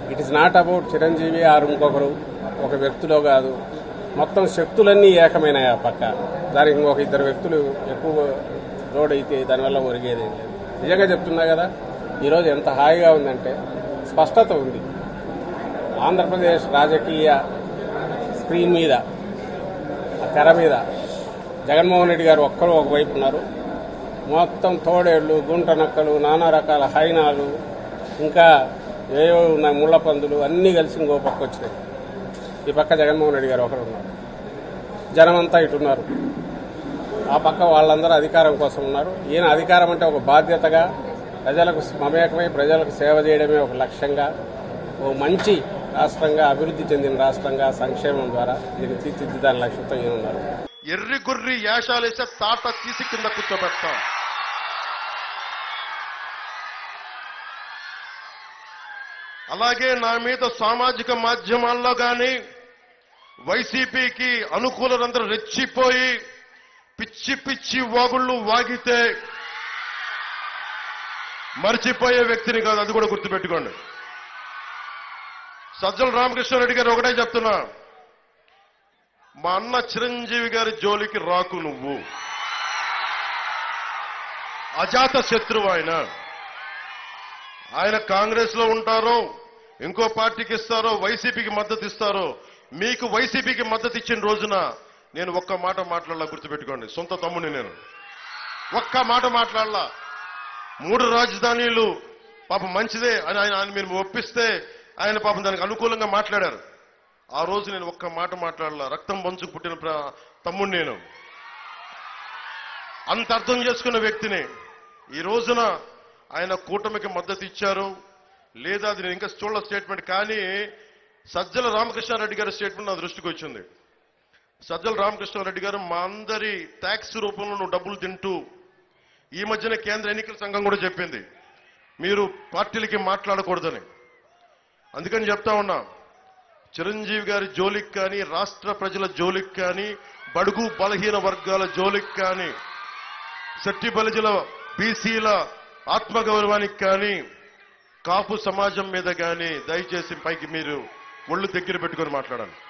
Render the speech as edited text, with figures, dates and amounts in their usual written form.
It is not about Chiranjeevi or ఇంకొకరు ఒక వ్యక్తిలో కాదు, మొత్తం శక్తులన్నీ ఏకమైనాయి. ఆ పక్క దానికి ఇంకొక ఇద్దరు వ్యక్తులు ఎక్కువ తోడైతే దానివల్ల ఒరిగేది లేదు. నిజంగా చెప్తున్నా కదా, ఈరోజు ఎంత హాయిగా ఉందంటే స్పష్టత ఉంది. ఆంధ్రప్రదేశ్ రాజకీయ స్క్రీన్ మీద, ఆ తెర మీద జగన్మోహన్ రెడ్డి గారు ఒక్కరు ఒకవైపు ఉన్నారు. మొత్తం తోడేళ్లు, గుంట నక్కలు, నానా రకాల హైనాలు, ఇంకా ఏవో ఉన్నాయి ముళ్ల పందులు అన్నీ కలిసి ఇంకో పక్క వచ్చినాయి. ఈ పక్క జగన్మోహన్ రెడ్డి గారు ఒకరు ఉన్నారు. జనమంతా ఇటున్నారు. ఆ పక్క వాళ్ళందరూ అధికారం కోసం ఉన్నారు. ఈయన అధికారం అంటే ఒక బాధ్యతగా ప్రజలకు మమేకమై ప్రజలకు సేవ చేయడమే ఒక లక్ష్యంగా, ఓ మంచి రాష్ట్రంగా, అభివృద్ధి చెందిన రాష్ట్రంగా సంక్షేమం ద్వారా దీన్ని తీర్చిదిద్దాని లక్ష్యంతో ఈయన ఉన్నారు. ఎర్రి గుర్రి యాషాలేసే తాట తీసి కింద కూర్చోబెడతాం. అలాగే నా మీద సామాజిక మాధ్యమాల్లో కానీ వైసీపీకి అనుకూలందరూ రెచ్చిపోయి పిచ్చి పిచ్చి వాగుళ్ళు వాగితే మర్చిపోయే వ్యక్తిని కాదు, అది కూడా గుర్తుపెట్టుకోండి. సజ్జల రామకృష్ణారెడ్డి గారు ఒకటే చెప్తున్నా, మా అన్న చిరంజీవి గారి జోలికి రాకు నువ్వు. అజాత శత్రువు ఆయన కాంగ్రెస్ లో ఉంటారో ఇంకో పార్టీకి ఇస్తారో వైసీపీకి మద్దతు ఇస్తారో, మీకు వైసీపీకి మద్దతు ఇచ్చిన రోజున నేను ఒక్క మాట మాట్లాడాల, గుర్తుపెట్టుకోండి. సొంత తమ్ముడిని నేను ఒక్క మాట మాట్లాడాల. 3 రాజధానులు పాపం మంచిదే అని ఆయన మీరు ఒప్పిస్తే ఆయన పాపం దానికి అనుకూలంగా మాట్లాడారు. ఆ రోజు నేను ఒక్క మాట మాట్లాడాల. రక్తం పంచుకు పుట్టిన తమ్ముడు నేను. అంత అర్థం చేసుకున్న వ్యక్తిని ఈ రోజున ఆయన కూటమికి మద్దతు ఇచ్చారు లేదా అది నేను ఇంకా చూడల స్టేట్మెంట్. కానీ సజ్జల రామకృష్ణారెడ్డి గారి స్టేట్మెంట్ నా దృష్టికి వచ్చింది. సజ్జల రామకృష్ణారెడ్డి గారు, మా అందరి ట్యాక్స్ రూపంలో నువ్వు డబ్బులు తింటూ, ఈ మధ్యన కేంద్ర ఎన్నికల సంఘం కూడా చెప్పింది మీరు పార్టీలకి మాట్లాడకూడదని. అందుకని చెప్తా ఉన్నా, చిరంజీవి గారి జోలికి కానీ, రాష్ట్ర ప్రజల జోలికి కానీ, బడుగు బలహీన వర్గాల జోలికి కానీ, శెట్టి బలిజల బీసీల ఆత్మగౌరవానికి కానీ, కాపు సమాజం మీద కానీ దయచేసి పైకి మీరు ఒళ్ళు దగ్గర పెట్టుకొని మాట్లాడాలి.